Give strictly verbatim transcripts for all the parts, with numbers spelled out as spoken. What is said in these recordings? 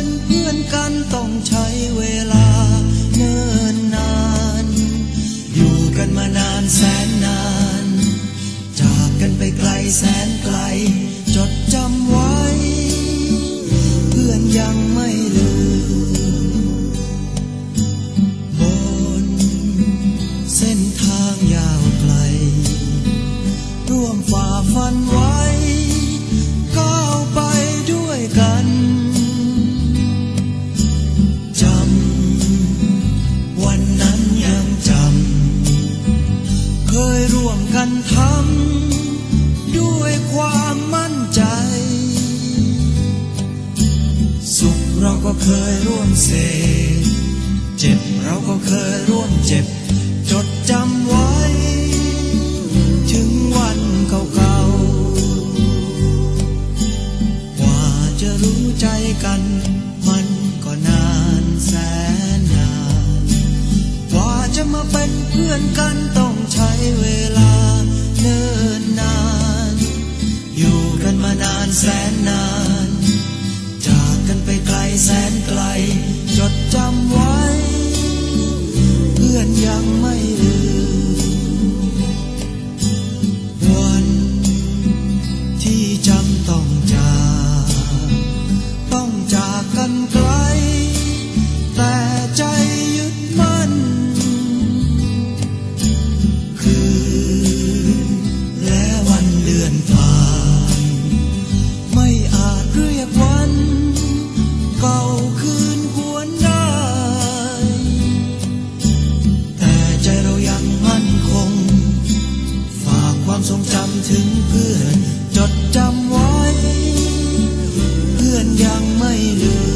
เป็นเพื่อนกันต้องใช้เวลาเนิ่นนานอยู่กันมานานแสนนานจากกันไปไกลแสนไกลจดจำไว้เพื่อนยังไม่ลืมบนเส้นทางยาวไกลร่วมฝ่าฟันไว้ก้าวไปด้วยกันจำวันนั้นยังจำเคยร่วมกันทำด้วยความมั่นใจสุขเราก็เคยร่วมเสพเจ็บเราก็เคยร่วมเจ็บจดจำไว้ถึงวันเก่าๆกว่าจะรู้ใจกันมันก็นานแสนนานกว่าจะมาเป็นเพื่อนกันต้องใช้เวลาเนิ่นนานอยู่กันมานานแสนนานจากกันไปไกลแสนไกลจดจำไว้เพื่อนยังไม่ลืมวันที่จำต้องจากต้องจากกันไกลแต่ใจยึดมั่นคืนและวันเดือนผ่านไม่อาจเรียกวันเก่าคืนหวนได้แต่ใจเรายังมั่นคงฝากความทรงจำถึงเพื่อนจดจำไว้เพื่อนยังไม่ลืม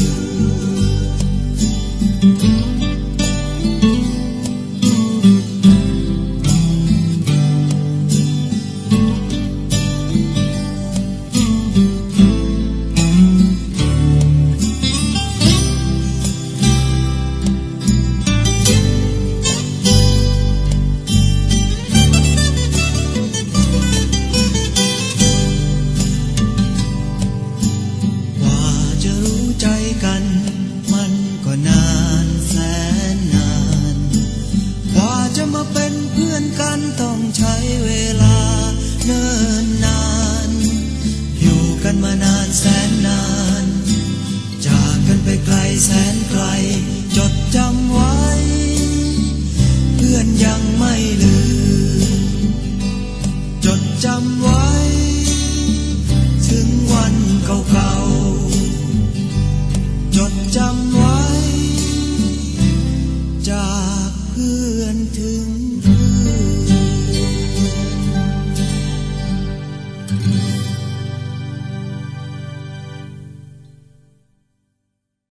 กันมันก็นานแสนนานกว่าจะมาเป็นเพื่อนกันต้องใช้เวลาเนิ่นนานอยู่กันมานานแสนนานจากกันไปไกลแสนไกลจดจำไว้เพื่อนยังไม่ลืมจดจำไว้ถึงวันเก่าๆจดจำไว้จากเพื่อนถึง